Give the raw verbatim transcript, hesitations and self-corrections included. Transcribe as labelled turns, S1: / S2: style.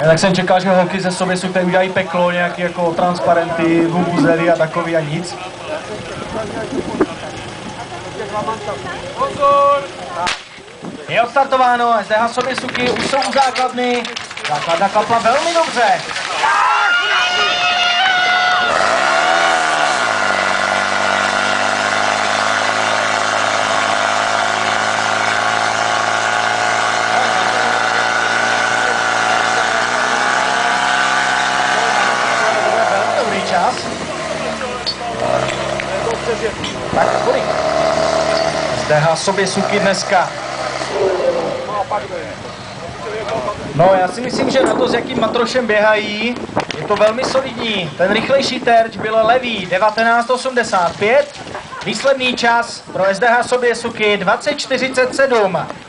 S1: Tak jsem čekal, že holky ze sobě jsou tady udělají peklo, nějaký jako transparenty, vuvuzely a takový a nic. Je odstartováno, S D H sobě suky, už jsou u základny. Základna klapla velmi dobře. Čas. Tak kolik? S D H sobě suky dneska. No, já si myslím, že na to, s jakým matrošem běhají, je to velmi solidní. Ten rychlejší terč byl levý, devatenáct osmdesát pět. Výsledný čas pro S D H sobě suky dvacet čtyřicet sedm.